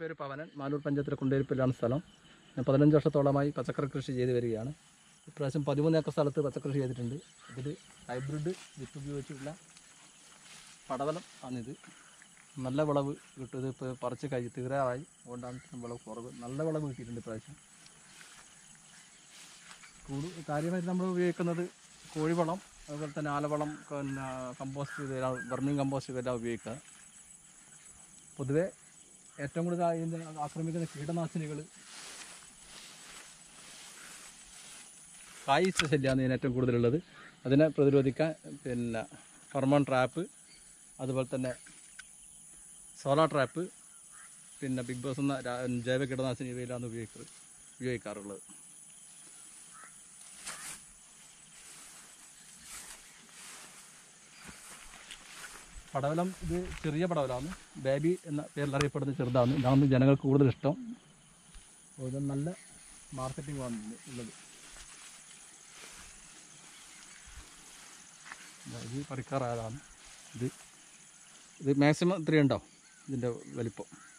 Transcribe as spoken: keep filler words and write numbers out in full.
പേര് പവനൻ, മാലൂർ പഞ്ചായത്തിലെ കുണ്ടേരിപ്പിലാണ് സ്ഥലം. ഞാൻ പതിനഞ്ച് വർഷത്തോളമായി പച്ചക്കറി കൃഷി ചെയ്ത് വരികയാണ്. ഇപ്രാവശ്യം പതിമൂന്ന് ഏക്കർ സ്ഥലത്ത് പച്ചക്കൃഷി ചെയ്തിട്ടുണ്ട്. ഇതിൽ ഹൈബ്രിഡ് വിത്ത് ഉപയോഗിച്ചിട്ടുള്ള പടവലം ആണിത്. നല്ല വിളവ് കിട്ടും. ഇത് ഇപ്പോൾ പറിച്ച് കഴി തീരാറായി, അതുകൊണ്ടാണ് വിളവ് കുറവ്. നല്ല വിളവ് കിട്ടിയിട്ടുണ്ട് ഇപ്രാവശ്യം. കൂടുതൽ കാര്യമായിട്ട് നമ്മൾ ഉപയോഗിക്കുന്നത് കോഴിവളം, അതുപോലെ തന്നെ ആലവളം, പിന്നെ കമ്പോസ്റ്റ്, വെർമിങ് കമ്പോസ്റ്റ് ഇതെല്ലാം ഉപയോഗിക്കുക. പൊതുവെ ഏറ്റവും കൂടുതൽ ഇതിൻ്റെ ആക്രമിക്കുന്ന കീടനാശിനികൾ കായ്ച്ച ശല്യമാണ് ഇതിന് ഏറ്റവും കൂടുതലുള്ളത്. അതിനെ പ്രതിരോധിക്കാൻ പിന്നെ ഫെർമോൺ ട്രാപ്പ്, അതുപോലെ തന്നെ സോളാർ ട്രാപ്പ്, പിന്നെ ബിഗ് ബോസ് എന്ന ജൈവ കീടനാശിനി ഇവയിലാണ് ഉപയോഗിക്കുക ഉപയോഗിക്കാറുള്ളത്. പടവലം ഇത് ചെറിയ പടവലമാണ്, ബേബി എന്ന പേരിൽ അറിയപ്പെടുന്ന ചെറുതാണ്. ഇതാണ് ജനങ്ങൾക്ക് കൂടുതൽ ഇഷ്ടം. ഇത് നല്ല മാർക്കറ്റിംഗ് ആണ് ഉള്ളത്. ഇത് പറിക്കാറായതാണ്. ഇത് ഇത് മാക്സിമം ഇത്രയും ഉണ്ടാവും ഇതിൻ്റെ വലിപ്പം.